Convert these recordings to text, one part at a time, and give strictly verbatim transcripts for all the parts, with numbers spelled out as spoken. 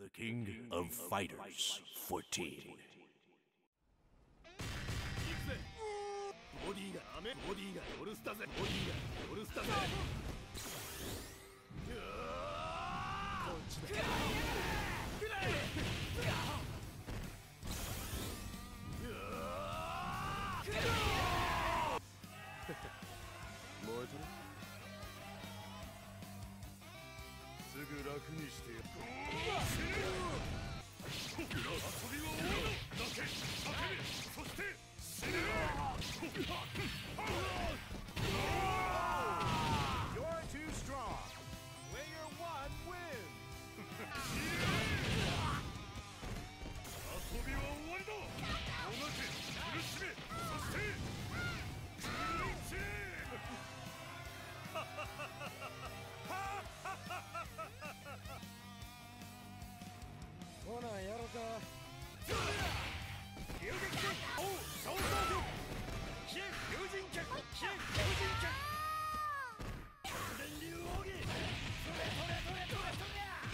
The King of Fighters fourteen. ボディが雨ボディがオルスタぜボディがオルスタぜこっちだ燃えてるすぐ楽にしてやる遊びは終わる泣け叫べそして死ね You're too strong. Player one wins. 遊びは終わりだ。同じ苦しめそしてクリーンチーム。ほなやろか。遊撃戦おう総動力飛燕竜神脚飛燕竜神脚電流奥義それそれそれそれそれそれ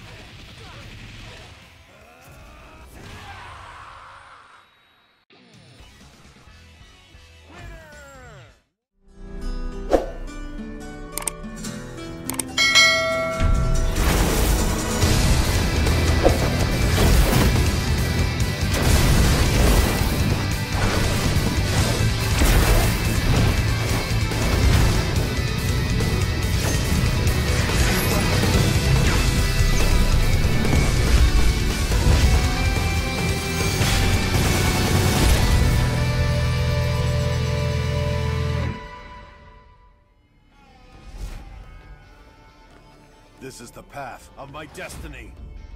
This is the path of my destiny.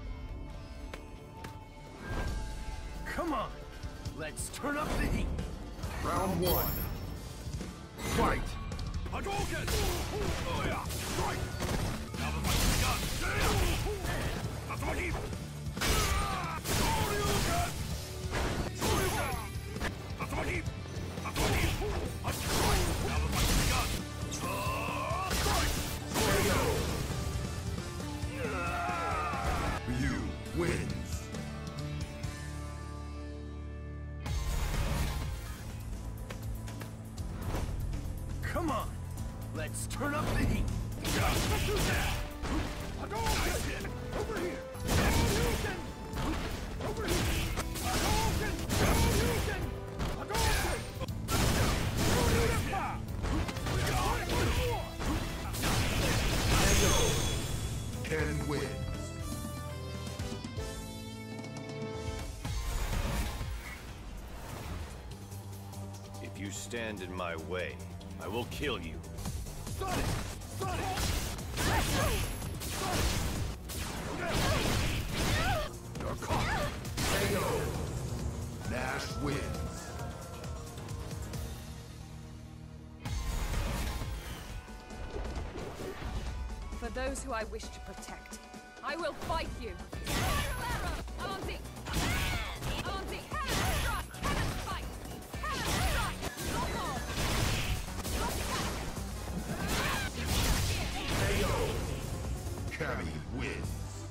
Come on, let's turn up the heat. Round one. Fight. Hadouken! Oh yeah, strike! Now the fight's begun. Tatsumaki! Shoryuken! Shoryuken! Tatsumaki! Tatsumaki! Strike! Now the fight's begun. Strike! Shoryuken! Ryu wins. Come on, let's turn up the heat. Hadouken! Over here! Hadouken! Over here! Hadouken! Hadouken! Hadouken! Ken wins. If you stand in my way, I will kill you. Sonic! Sonic! Sonic! You're caught! K O! Nash wins. For those who I wish to protect, I will fight you! Auntie! Auntie! Cannon strike! Cannon fight! Cannon strike! Lock on! K O! Cammy wins.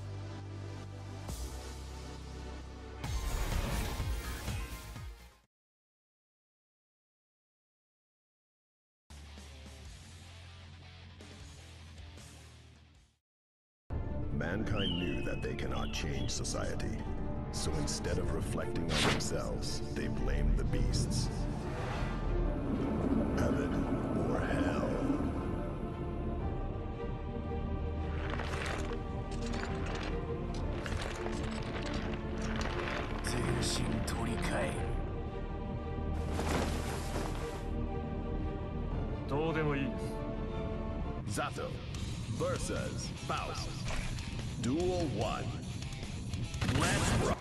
Mankind knew that they cannot change society. So instead of reflecting on themselves, they blamed the beasts. Heaven or hell. Zato versus Faust. Duel one. Let's rock.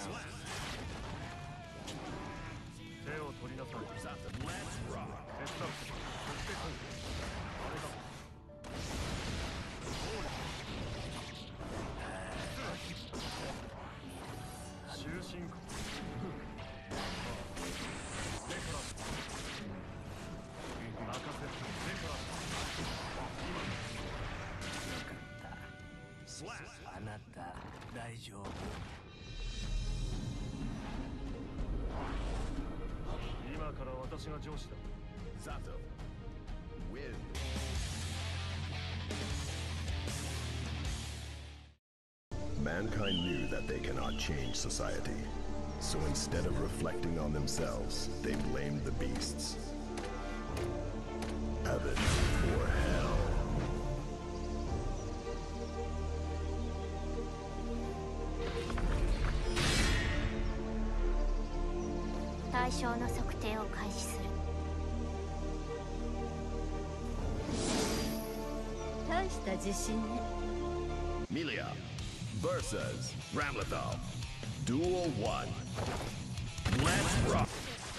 手を取りなさい。Let's rock. 手伝う。そしてこう。あれだ。終身国。目から。任せて。目から。 あなた大丈夫？ 今から私が上司だ。 Zato. Win. Mankind knew that they cannot change society. So instead of reflecting on themselves, they blamed the beasts. Heaven or hell. 対象の測定を開始する。大した自信ね。 Melia versus Ramlethal. Duel one. Let's rock.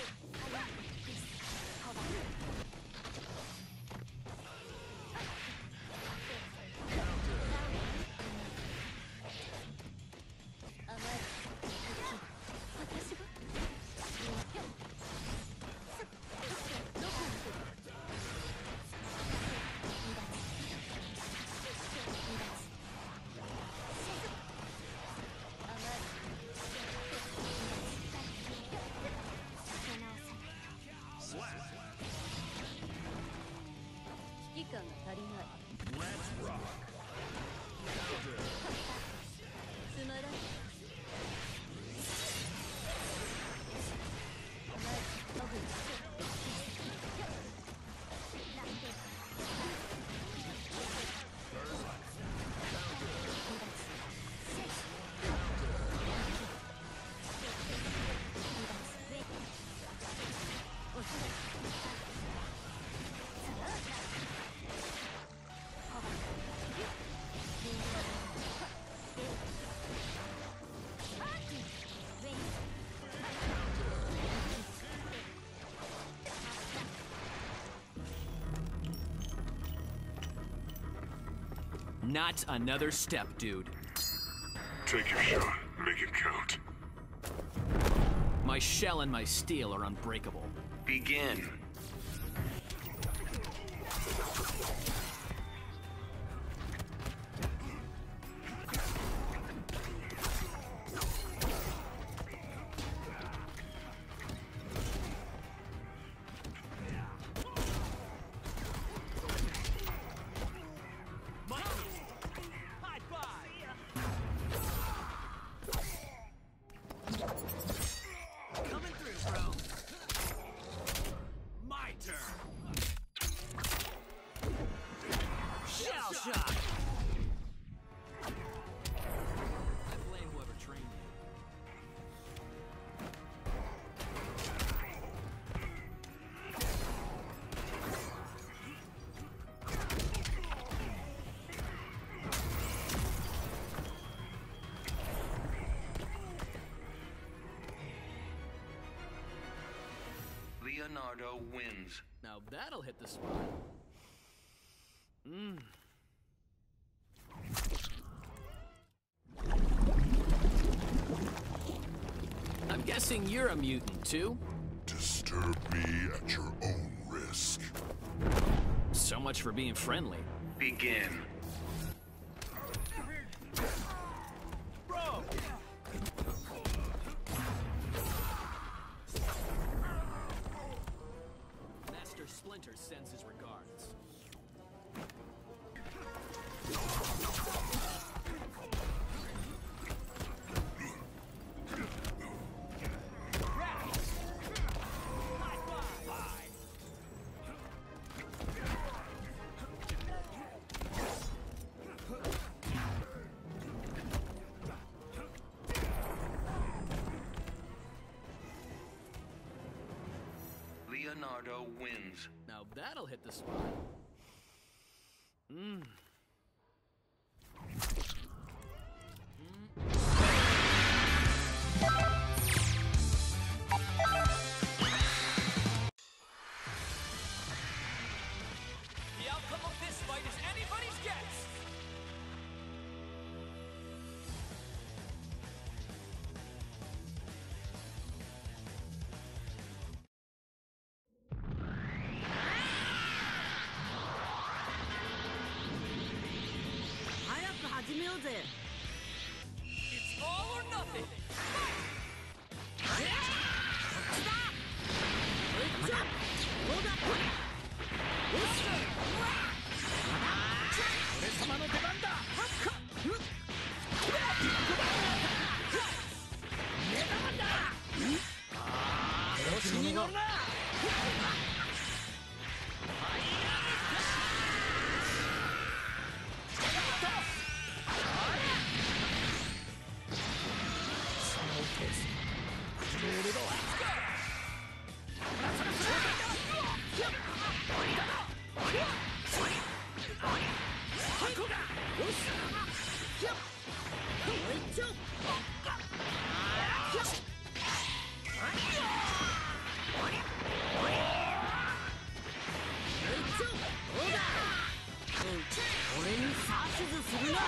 Let's rock. つまらない。 Not another step, dude. Take your shot. Make it count. My shell and my steel are unbreakable. Begin. Leonardo wins. Now that'll hit the spot. Mmm. I'm guessing you're a mutant, too? Disturb me at your own risk. So much for being friendly. Begin. Bro! Master Splinter sends his regards. Leonardo wins. Now that'll hit the spot. Mmm. Mm. みようぜ。 It's all or nothing. 俺様の出番だ。調子に乗るな。俺に指図するな。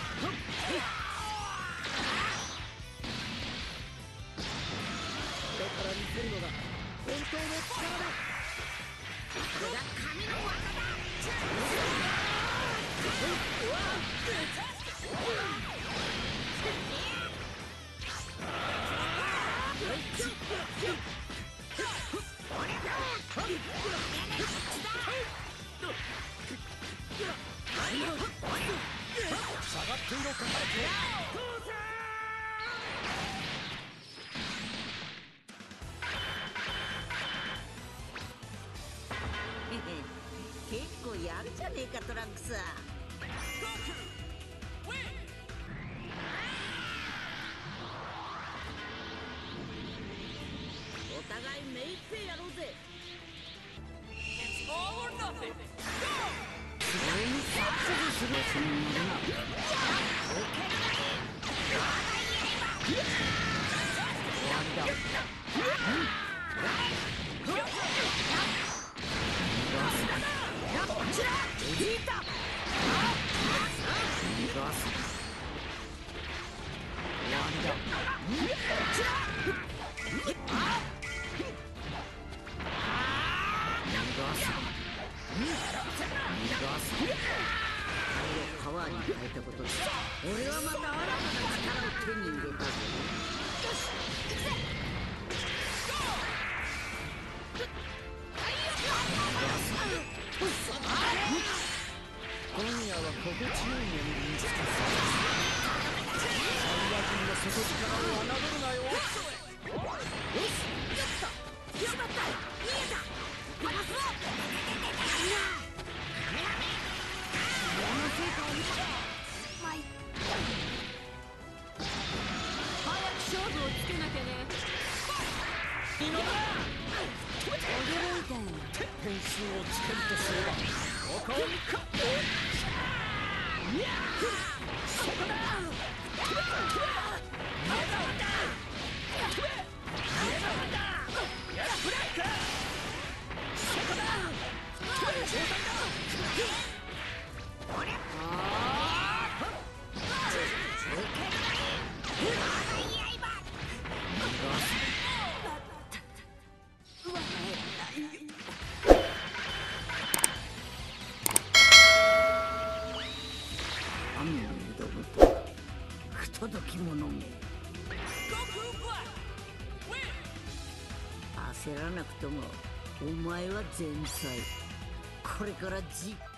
これから見せるのが本当の力だ。これが神の技だ。下がっていろか。 結構やるじゃねえかトランクス。お互い目いっぺいやろうぜ。 It's all or nothing. 俺に指図するつもりだな。終わりだ。パワーに変えたことで俺はまた新たな力を手に入れたぞ。今夜は心地よい眠りにつかせる。最悪の底力を侮るなよ。よし、やった。しまった。逃げた。離すぞ。俺の成果を見た。まい。 早く勝負をつけなきゃね。 いいのだ。 驚いたよ。 点数をつけるとすればここか。いやそこだ。 不届き者め。焦らなくともお前は前菜。これからじっ